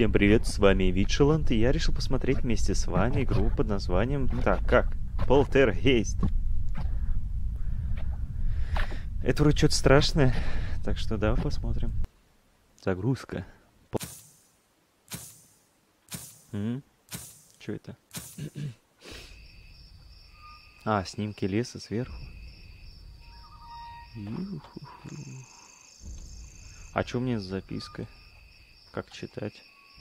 Всем привет, с вами Витшеланд, и я решил посмотреть вместе с вами игру под названием... Так, как? Полтергейст. Это вроде что-то страшное, так что давай посмотрим. Загрузка. Что это? А, снимки леса сверху. Ю-ху-ху. А что у меня с запиской? Как читать?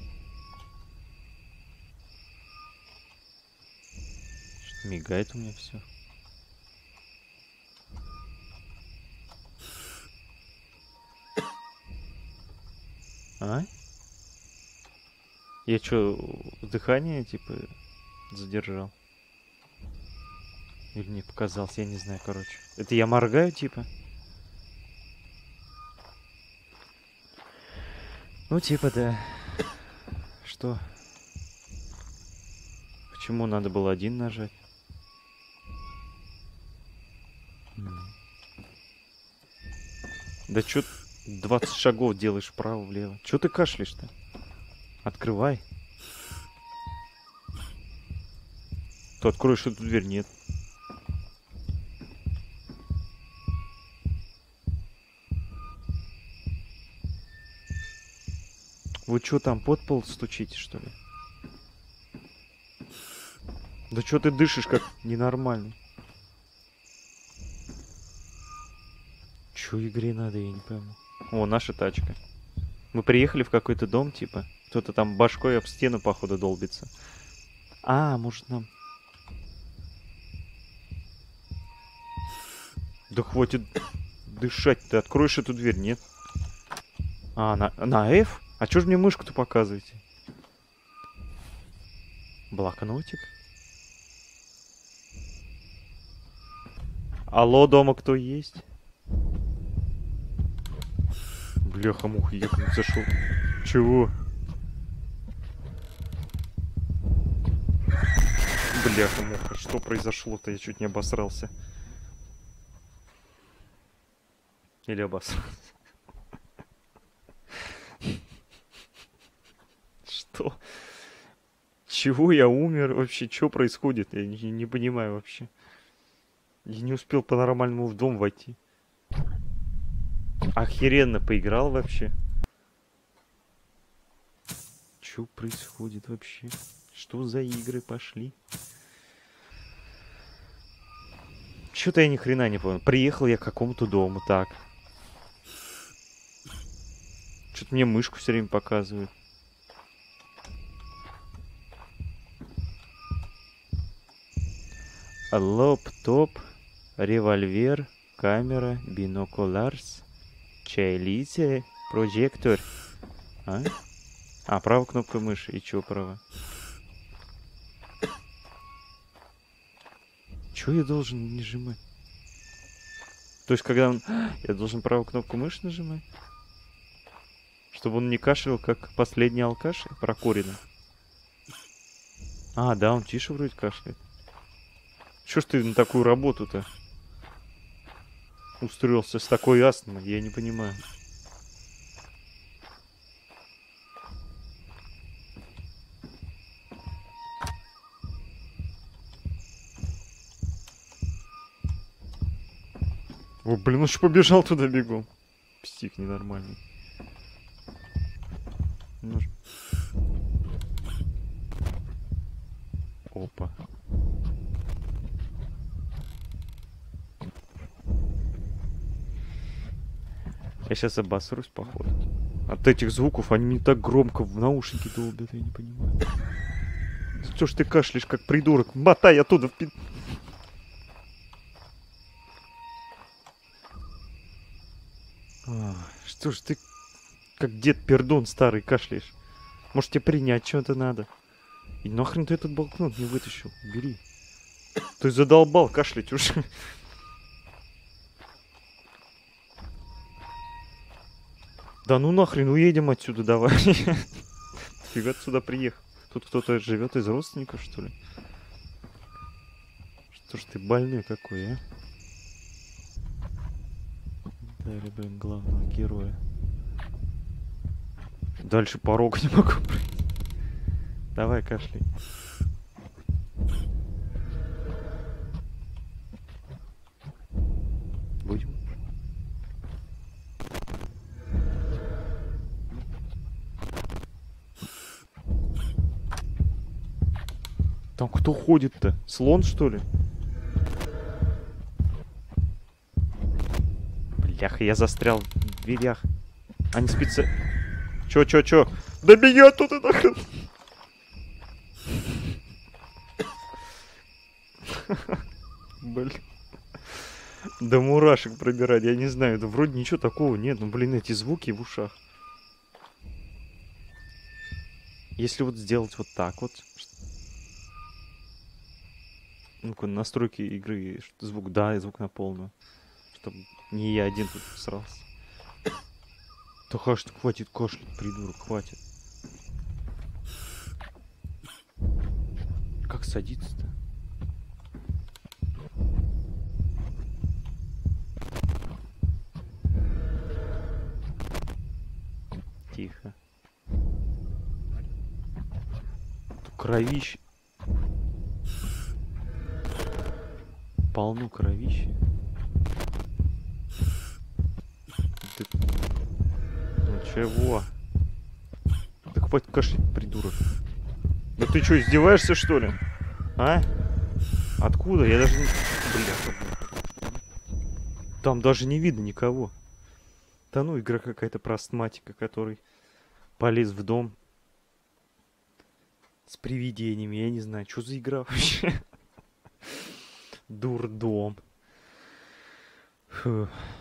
Что-то мигает у меня все. А? Я что, дыхание, типа, задержал? Или мне показалось, я не знаю, короче. Это я моргаю, типа? Ну, типа, да. Что? Почему надо было один нажать? Да чё 20 шагов делаешь вправо-влево? Чё ты кашляешь-то? Открывай. То откроешь эту дверь, нет. Вы чё там, под пол стучите, что ли? Да чё ты дышишь как ненормальный? Чё игре надо, я не пойму. О, наша тачка. Мы приехали в какой-то дом, типа. Кто-то там башкой об стену, походу, долбится. А, может нам... Да хватит дышать. Ты откроешь эту дверь, нет? А, на F? А чё ж мне мышку-то показываете? Блокнотик? Алло, дома кто есть? Бляха-муха, я как зашел. Чего? Бляха-муха, что произошло-то? Я чуть не обосрался. Или обосрался. Что? Чего я умер? Вообще, что происходит? Я не понимаю вообще. Я не успел по-нормальному в дом войти. Охеренно поиграл вообще. Что происходит вообще? Что за игры пошли? Что-то я ни хрена не понял. Приехал я к какому-то дому, так. Что-то мне мышку все время показывает. Лоптоп, револьвер, камера, бинокулярс, чайлице, прожектор. А, правая кнопка мыши. И чё право? Чё я должен нажимать? То есть, когда он... Я должен правую кнопку мыши нажимать? Чтобы он не кашлял, как последний алкаш прокуренный. А, да, он тише вроде кашляет. Чё ж ты на такую работу-то устроился с такой астмой? Я не понимаю. О, блин, он же побежал туда бегом. Псих ненормальный. Опа. Я сейчас обосрусь, походу. От этих звуков они не так громко в наушники долбят, я не понимаю. Что ж ты кашляешь, как придурок? Мотай оттуда в пи... Что ж ты, как дед Пердун старый, кашляешь? Может тебе принять что-то надо? И нахрен ты этот блокнот не вытащил? Бери. Ты задолбал кашлять уже. Да ну нахрен, уедем отсюда, давай. Фига ты сюда приехал. Тут кто-то живет из родственников, что ли? Что ж ты больной какой, а? Дали, блин, главного героя. Дальше порога не могу пройти. Давай, кашляй. Будем. Там кто ходит-то? Слон, что ли? Бляха, я застрял в дверях. Они специально... Чё? Да меня тут и нахрен! Блин. Да мурашек пробирать, я не знаю. Да вроде ничего такого нет. Ну, блин, эти звуки в ушах. Если вот сделать вот так вот... Ну-ка, настройки игры, звук, да, и звук на полную. Чтобы не я один тут срался. Да хватит кашлять, придурок, хватит. Как садиться-то? Тихо. Тут кровище. Полно кровища. Да... Ну чего? Да хватит кашлять, придурок. Да ты что, издеваешься, что ли? А? Откуда? Я даже не... Бля. Там даже не видно никого. Да ну, игра какая-то про астматика, который полез в дом с привидениями. Я не знаю, что за игра вообще. Дурдом. Фу.